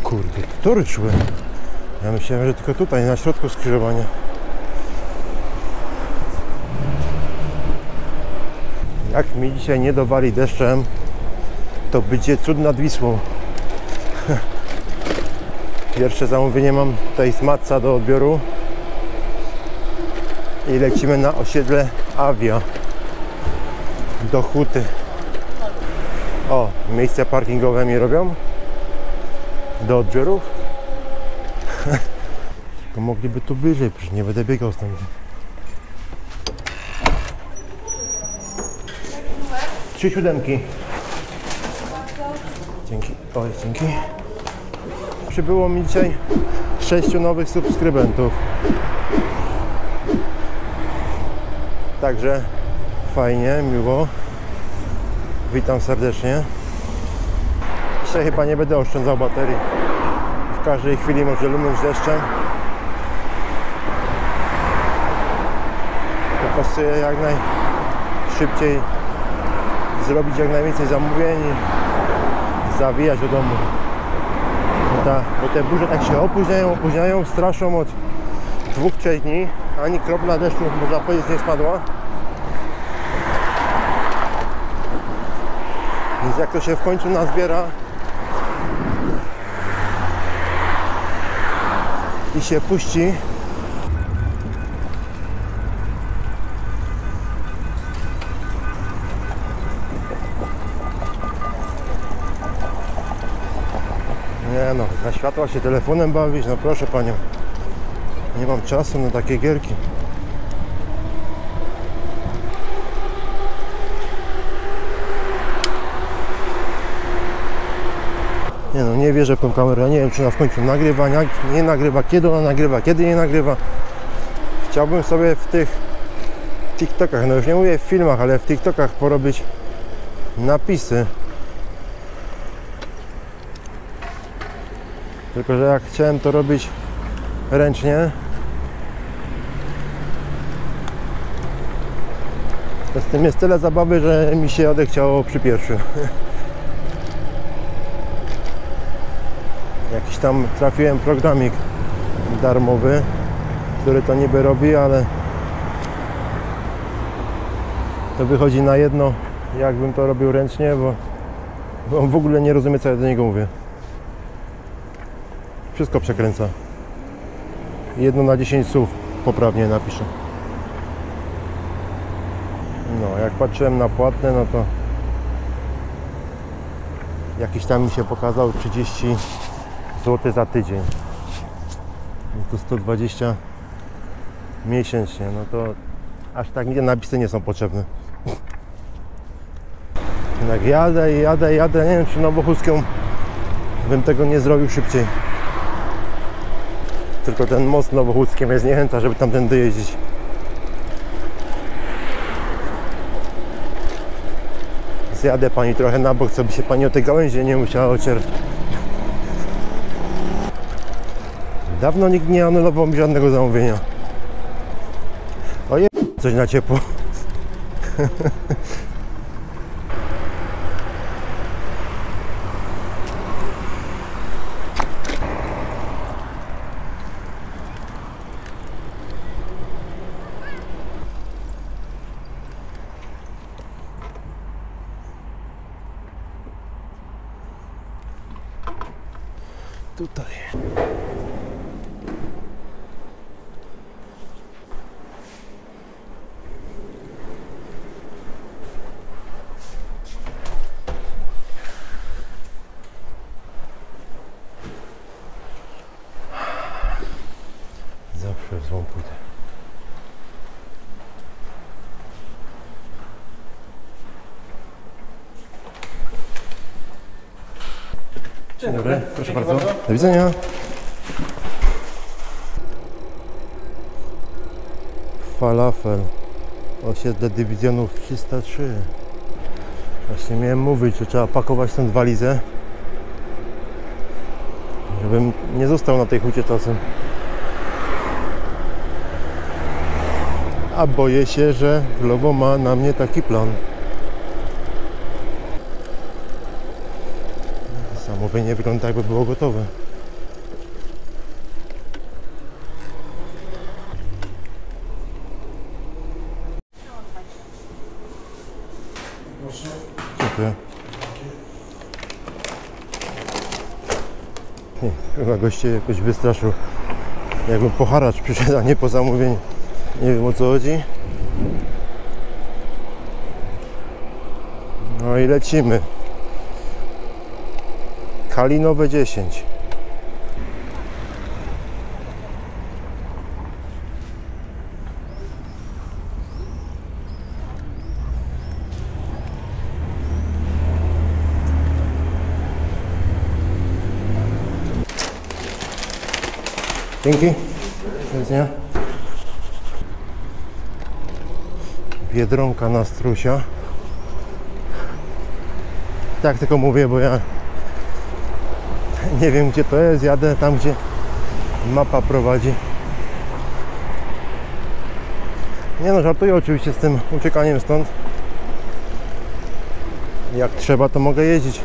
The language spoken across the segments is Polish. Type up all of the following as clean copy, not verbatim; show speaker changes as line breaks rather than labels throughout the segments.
Kurde, tory szły. Ja myślałem, że tylko tutaj, na środku skrzyżowania. Jak mi dzisiaj nie dowali deszczem, to będzie cud nad Wisłą. Pierwsze zamówienie mam tutaj z Matca do odbioru. I lecimy na osiedle Avia do Huty. O, miejsca parkingowe mi robią do odbiorów. To mogliby tu bliżej, przecież nie będę biegał stąd. Trzy siódemki. Dzięki. Oj, dzięki. Przybyło mi dzisiaj 6 nowych subskrybentów. Także fajnie, miło. Witam serdecznie. Dzisiaj chyba nie będę oszczędzał baterii. W każdej chwili może lunąć deszczem. Po prostu jak najszybciej zrobić jak najwięcej zamówień i zawijać do domu. Bo te burze tak się opóźniają, straszą od 2-3 dni. Ani kropla deszczu, można powiedzieć, nie spadła. Więc jak to się w końcu nazbiera i się puści, nie no, na światła się telefonem bawić, no proszę panią. Nie mam czasu na takie gierki. Nie no, nie wierzę w tą kamerę. Nie wiem, czy ona w końcu nagrywa, nie nagrywa, kiedy ona nagrywa, kiedy nie nagrywa. Chciałbym sobie w tych TikTokach, no już nie mówię w filmach, ale w TikTokach porobić napisy. Tylko że jak chciałem to robić ręcznie, to z tym jest tyle zabawy, że mi się odechciało przy pierwszym. Jakiś tam trafiłem programik darmowy, który to niby robi, ale to wychodzi na jedno, jakbym to robił ręcznie, bo on w ogóle nie rozumie, co ja do niego mówię. Wszystko przekręca. 1 na 10 słów poprawnie napiszę. No, jak patrzyłem na płatne, no to jakiś tam mi się pokazał 30 zł za tydzień. No to 120 miesięcznie, no to aż tak mi te napisy nie są potrzebne. Jak jadę, nie wiem, czy Nowochódzką bym tego nie zrobił szybciej. Tylko ten most Nowochódzki mnie zniechęca, żeby tamtędy jeździć. Zjadę pani trochę na bok, co by się pani o tej gałęzie nie musiała ocierać. Dawno nikt nie anulował mi żadnego zamówienia. Ojej, coś na ciepło. Tutaj. Zawsze w złą płytę. Dzień dobry, proszę bardzo. Do widzenia. Falafel. Osiedle dywizjonów 303. Właśnie miałem mówić, że trzeba pakować tę walizę, żebym nie został na tej hucie czasem. A boję się, że Glovo ma na mnie taki plan. Zamówienie wygląda, jakby było gotowe. Dziękuję. Chyba goście jakoś wystraszył. Jakbym po haracz przyszedł, a nie po zamówieniu. Nie wiem, o co chodzi. No i lecimy. Kalinowe 10. Dzięki. Do widzenia. Biedronka na Strusia. Tak tylko mówię, bo ja nie wiem, gdzie to jest. Jadę tam, gdzie mapa prowadzi. Nie no, żartuję oczywiście z tym uciekaniem stąd. Jak trzeba, to mogę jeździć.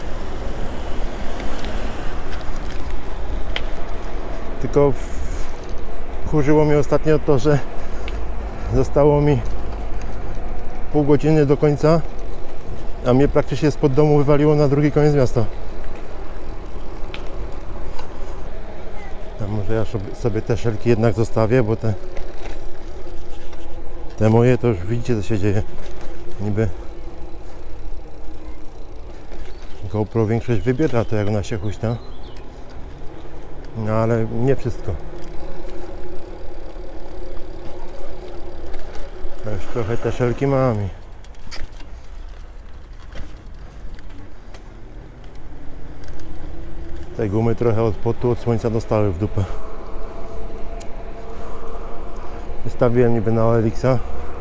Tylko wkurzyło mnie ostatnio to, że zostało mi pół godziny do końca, a mnie praktycznie spod domu wywaliło na drugi koniec miasta. A może ja sobie te szelki jednak zostawię, bo te moje to już widzicie, co się dzieje. Niby GoPro większość wybiera to, jak ona się huśta. No ale nie wszystko. Już trochę te szelki mam. Te gumy trochę od potu, od słońca dostały w dupę. Wystawiłem niby na OLX-a.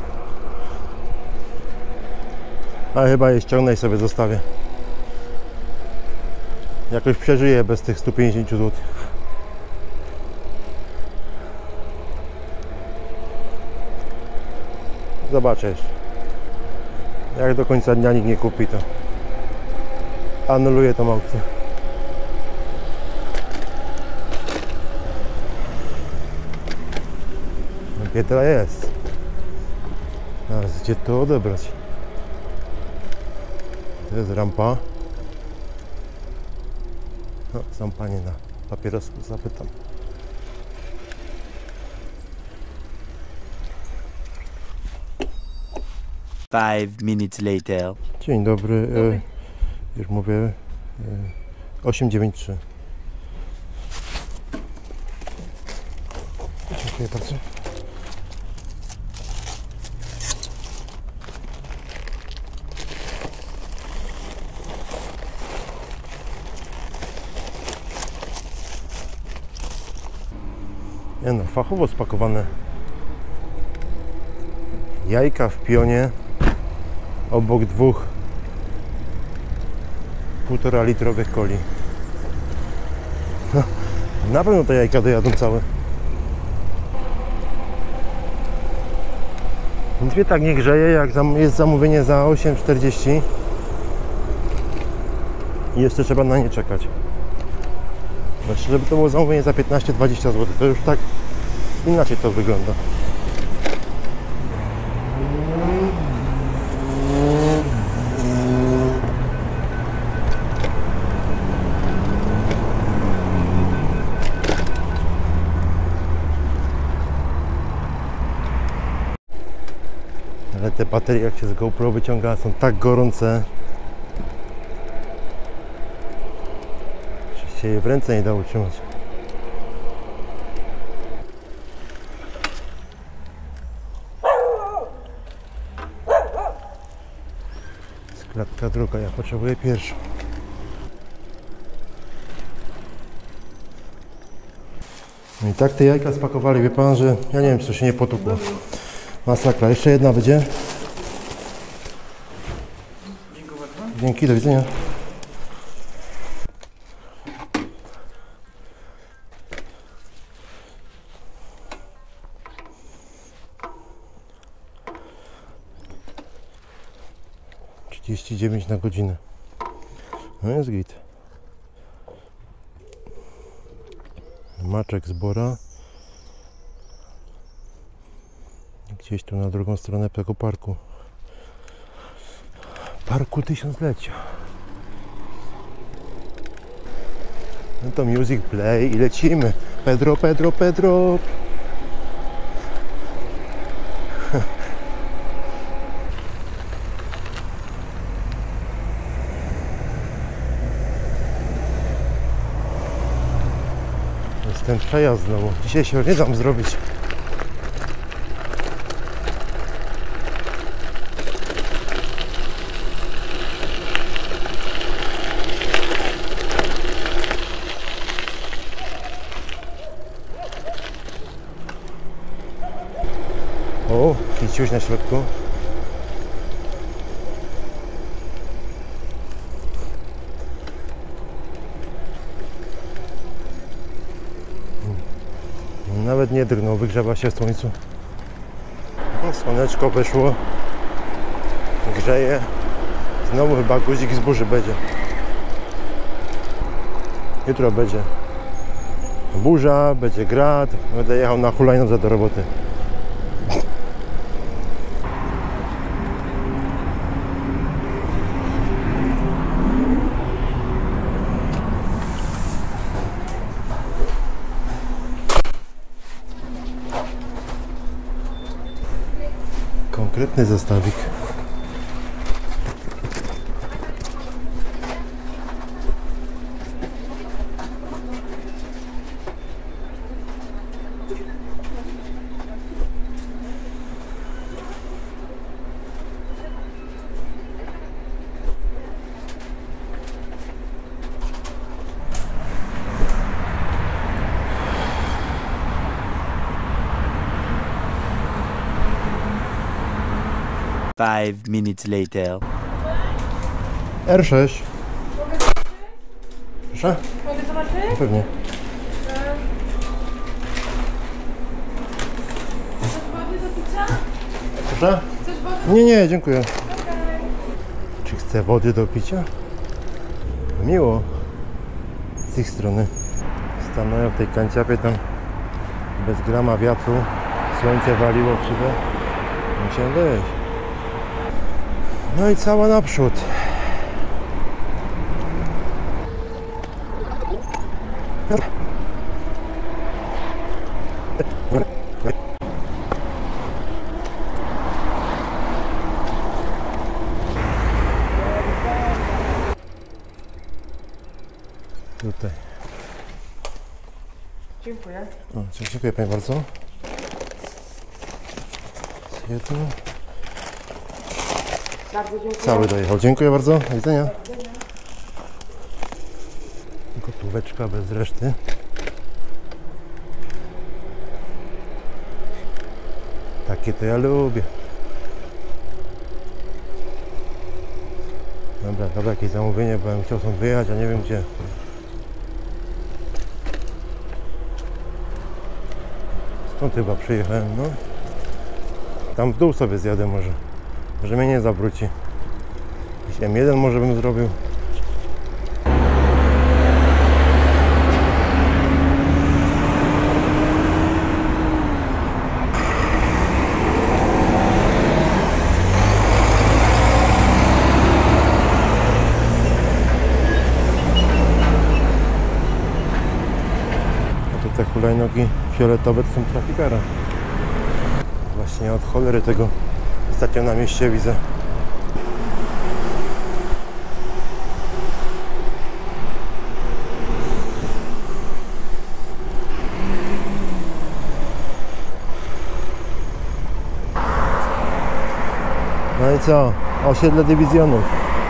Ale chyba je ściągnę i sobie zostawię. Jakoś przeżyję bez tych 150 zł. Zobaczę jeszcze. Jak do końca dnia nikt nie kupi, to anuluję tą aukcję. Pietra jest. Teraz gdzie to odebrać? To jest rampa. No, są panie na papierosku, zapytam.
Five minutes later.
Dzień dobry. Już mówię. 893. Dziękuję bardzo. Nie no, fachowo spakowane jajka w pionie obok dwóch 1,5 litrowych coli. Na pewno te jajka dojadą całe. Nic mnie tak nie grzeje, jak jest zamówienie za 8,40 i jeszcze trzeba na nie czekać. Znaczy, żeby to było zamówienie za 15-20 zł, to już tak inaczej to wygląda. Ale te baterie, jak się z GoPro wyciąga, są tak gorące, że się je w ręce nie da utrzymać. Klatka druga, ja potrzebuję pierwszą. No i tak te jajka spakowali, wie pan, że ja nie wiem, czy to się nie potupło. Masakra, jeszcze jedna będzie. Dzięki, do widzenia. ,39 na godzinę. No jest git. Maczek z Bora. Gdzieś tu na drugą stronę tego parku. Parku Tysiąclecia. No to music play i lecimy. Pedro, Pedro, Pedro. Jest ten przejazd znowu. Dzisiaj się nie dam zrobić. O, kiciuś na środku. Nawet nie drgnął, wygrzewa się w słońcu. No, słoneczko wyszło. Grzeje. Znowu chyba guzik z burzy będzie. Jutro będzie burza, będzie grad. Będę jechał na hulajnodze do roboty. Konkretny zestawik.
Five minutes later.
R6. Proszę?
Mogę zobaczyć?
Pewnie.
Chcesz wody do picia?
Proszę?
Chcesz wody?
Nie, dziękuję. Czy chce wody do picia? Miło. Z ich strony. Stanąłem w tej kanciapie tam bez grama wiatru. Słońce waliło w szybę. Musiałem wyjść. No i cała naprzód. Tutaj.
Dziękuję.
O, dziękuję Pani bardzo. Jedno.
Bardzo dziękuję.
Cały dojechał. Dziękuję bardzo. Do widzenia. Gotóweczka bez reszty. Takie to ja lubię. Dobra, jakieś zamówienie, bo bym chciał stąd wyjechać, a nie wiem gdzie. Stąd chyba przyjechałem, no. Tam w dół sobie zjadę może. Może mnie nie zawróci. Jakiś M1 może bym zrobił. A to te hulajnogi fioletowe to są trafikara. Właśnie od cholery tego ostatnio na mieście widzę. No i co? Osiedle dywizjonów.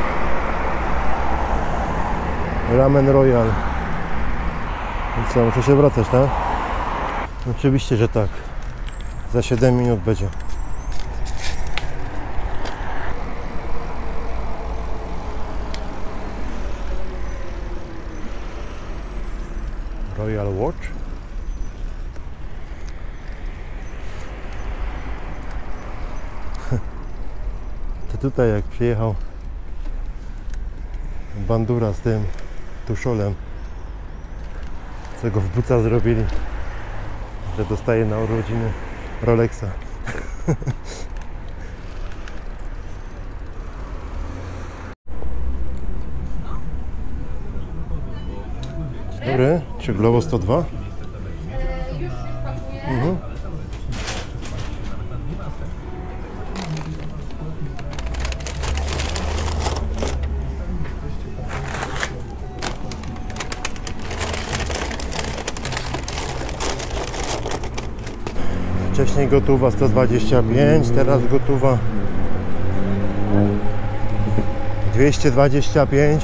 Ramen Royal. I co? Muszę się wracać, tak? Oczywiście, że tak. Za 7 minut będzie. Royal Watch. To tutaj jak przyjechał Bandura z tym tuszolem, co go w buca zrobili, że dostaje na urodziny Rolexa. Dobry, czy Glovo 102?
Już pakuję.
Mhm. Wcześniej gotowa 125, teraz gotowa 225.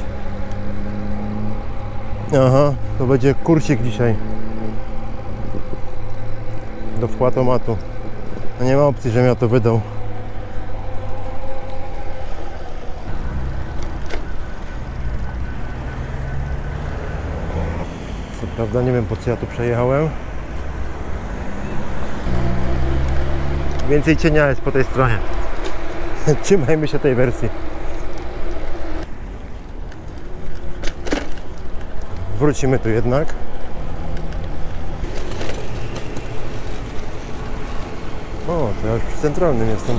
Aha, to będzie kursik dzisiaj do wpłatomatu. No nie ma opcji, żebym ja to wydał. Co prawda nie wiem, po co ja tu przejechałem. Więcej cienia jest po tej stronie. Trzymajmy się tej wersji. Wrócimy tu jednak. O, to ja już przy centralnym jestem.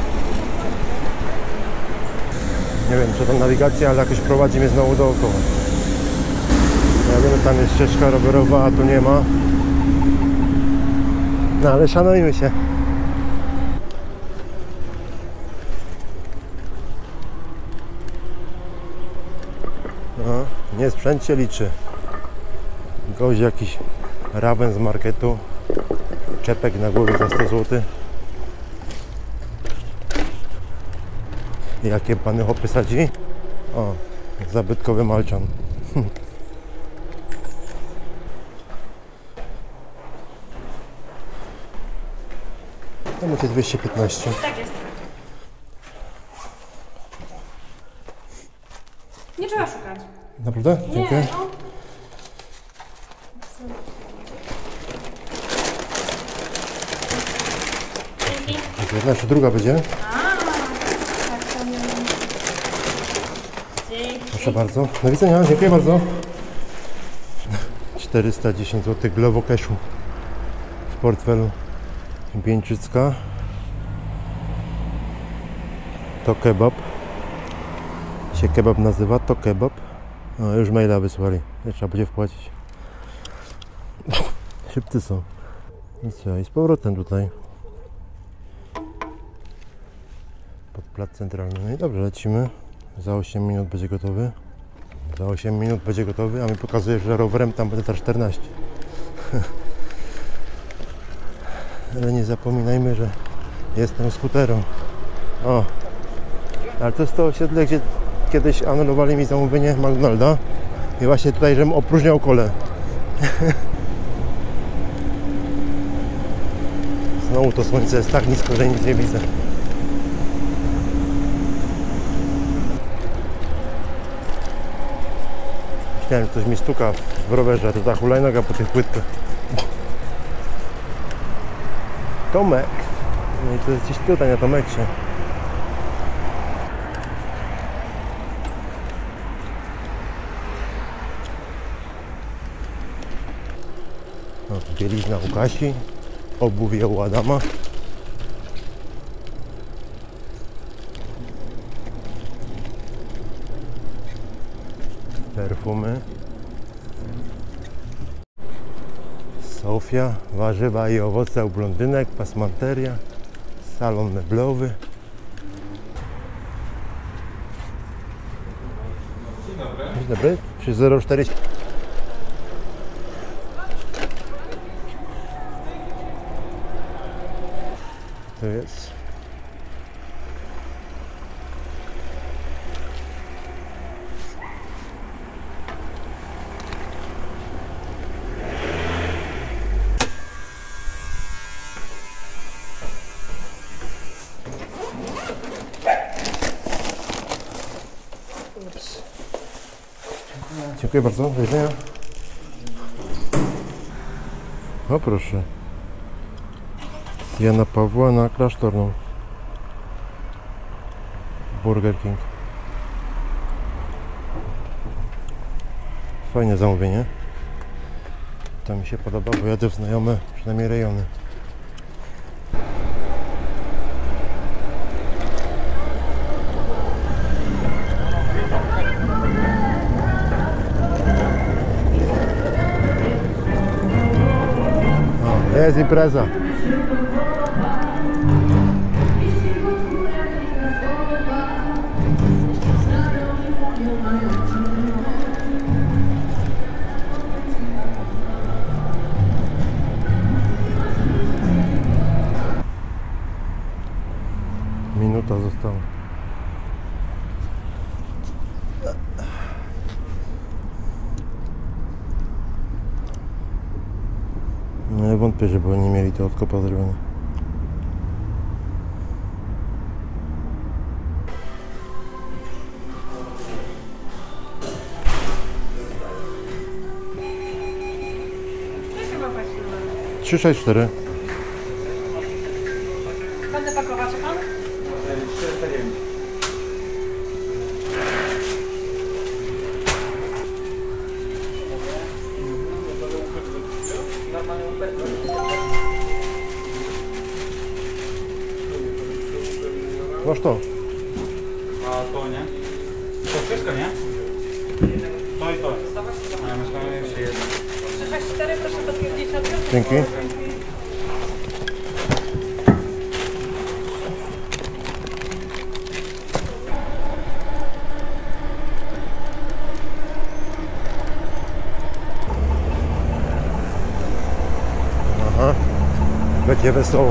Nie wiem, czy to nawigacja, ale jakoś prowadzi mnie znowu dookoła. Ja wiem, tam jest ścieżka rowerowa, a tu nie ma. No ale szanujmy się. No, nie sprzęt się liczy. Gość jakiś raben z marketu. Czepek na głowie za 100 zł. Jakie pany hopy sadzi? O, zabytkowy malczan. To macie 215.
Tak jest. Nie trzeba szukać.
Naprawdę? Dziękuję.
Nie, no. Dzięki.
Jedna czy druga będzie?
Tak, to nie. Dzięki.
Proszę bardzo. Do widzenia, dziękuję bardzo. 410 zł Glovo Cashu w portfelu. Pieńczycka. To kebab. Się kebab nazywa, to kebab. No, już maila wysłali. Trzeba będzie wpłacić. Szybcy są. I co? I z powrotem tutaj. Pod plac centralny. No i dobrze, lecimy. Za 8 minut będzie gotowy. Za 8 minut będzie gotowy, a mi pokazuje, że rowerem tam będę za 14. Ale nie zapominajmy, że jestem skuterą. O! Ale to jest to osiedle, gdzie kiedyś anulowali mi zamówienie McDonalda. I właśnie tutaj, żebym opróżniał kole. Znowu to słońce jest tak nisko, że nic nie widzę. Myślałem, że coś mi stuka w rowerze, a to ta hulajnoga po tych płytkach. Tomek. No i to jest gdzieś tutaj na Tomeksie. No, bielizna u Kasi. Obuwie u Adama. Perfumy. Sofia, warzywa i owoce u blondynek, pasmanteria, salon meblowy. Dzień dobry. Przy 04. To jest. Dziękuję bardzo, do widzenia. O proszę. Jana Pawła na Klasztorną. Burger King. Fajne zamówienie. To mi się podoba, bo jadę w znajome przynajmniej rejony. jest impreza. Minuta została. No ja wątpię, żeby oni mieli to od kopa zrobione.
Jak chyba pasuje?
364.
Będę pakować, a pan?
409.
Masz to.
A to nie? To wszystko, nie? To i to. A ja myślałem, że jeszcze jedno.
364, proszę potwierdzić odbiór.
Dzięki. Aha. Będzie wesoło.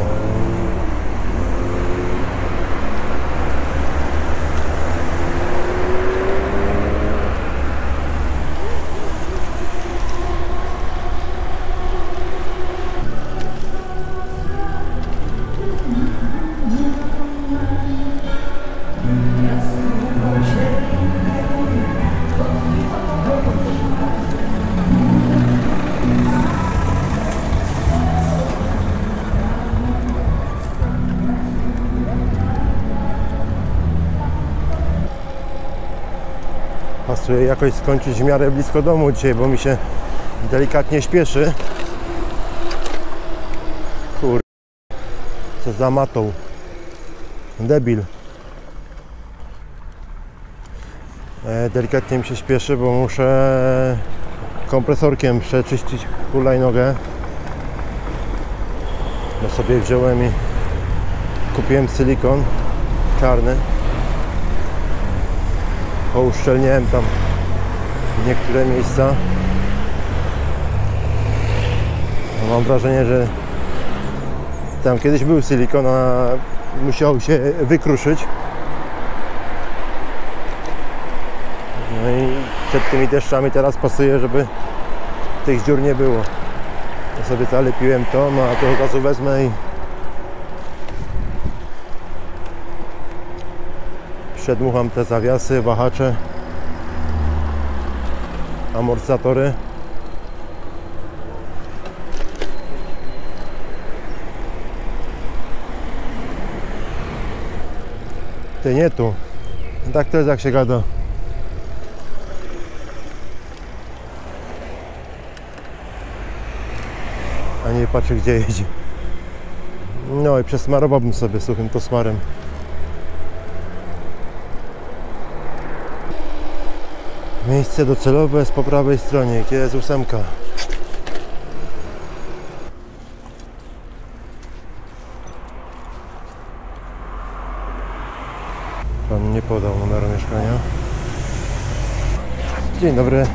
Pasuje jakoś skończyć w miarę blisko domu dzisiaj, bo mi się delikatnie śpieszy. Kur... Co za matą. Debil. Delikatnie mi się śpieszy, bo muszę kompresorkiem przeczyścić hulajnogę. Bo sobie wziąłem i kupiłem silikon czarny. Pouszczelniałem tam niektóre miejsca. No, mam wrażenie, że tam kiedyś był silikon, a musiał się wykruszyć. No i przed tymi deszczami teraz pasuje, żeby tych dziur nie było. Ja sobie zalepiłem to, no a to od razu wezmę i przedmucham te zawiasy, wahacze, amortyzatory. Ty, nie tu. Tak to jest, jak się gada. A nie patrzę, gdzie jedzie. No i przesmarowałbym sobie suchym kosmarem. Miejsce docelowe jest po prawej stronie, gdzie jest 8. Pan nie podał numeru mieszkania. Dzień dobry.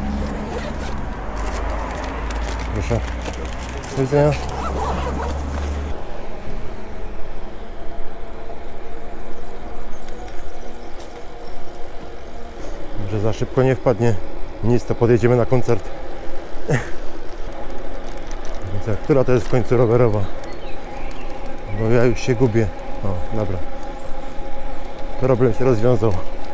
Proszę. Do widzenia. Że za szybko nie wpadnie. Nic, to podjedziemy na koncert. Która to jest w końcu rowerowa? Bo ja już się gubię. O, dobra. Problem się rozwiązał.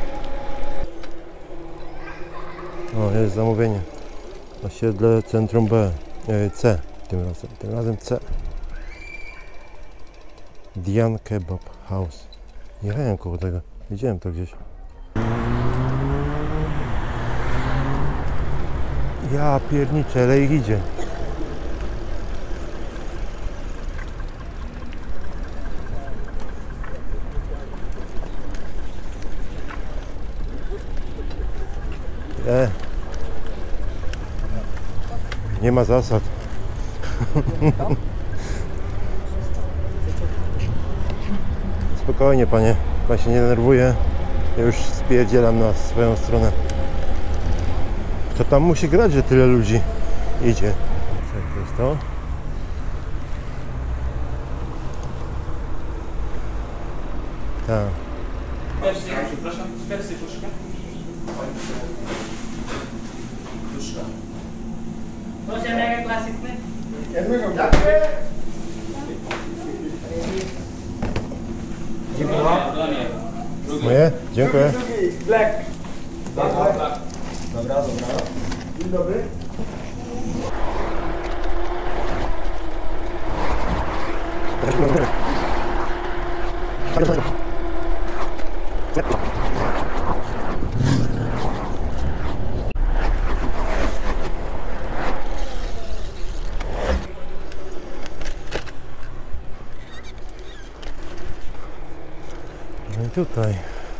O, jest zamówienie. Osiedle Centrum B. C. Tym razem C. Dian Kebab House. Jechałem koło tego. Widziałem to gdzieś. Ja pierniczę, ale ich idzie. Nie ma zasad. Spokojnie panie, pan się nie denerwuje. Ja już spierdzielam na swoją stronę. To tam musi grać, że tyle ludzi idzie. Co to jest to? Tak.
Persji, przepraszam, persji puszka. Puszka.
Proszę, mega klasyczny.
Moje? Dziękuję.
Dzień dobry.
No i tutaj.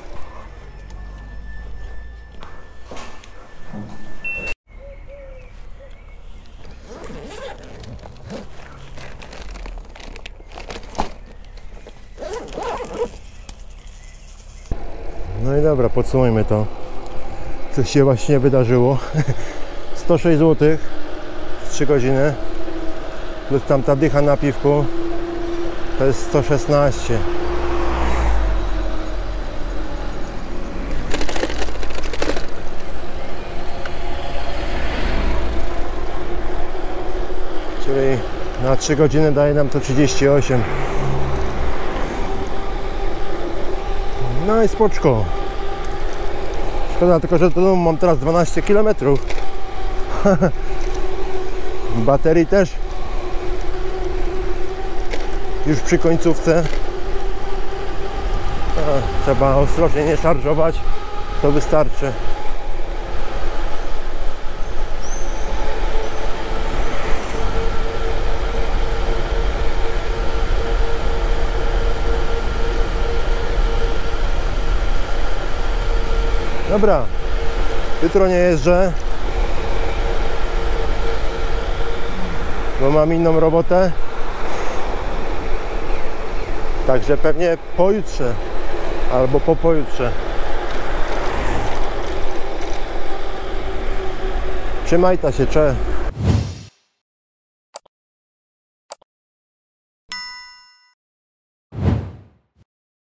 No i dobra, podsumujmy to, co się właśnie wydarzyło. 106 zł w 3 godziny plus tamta dycha na piwku to jest 116. Czyli na 3 godziny daje nam to 38. No i spoczko. Szkoda tylko, że do domu mam teraz 12 km. Baterii też już przy końcówce. Trzeba ostrożnie nie szarżować. To wystarczy. Dobra, jutro nie jeżdżę, bo mam inną robotę, także pewnie pojutrze albo po pojutrze. Trzymaj ta się, cześć.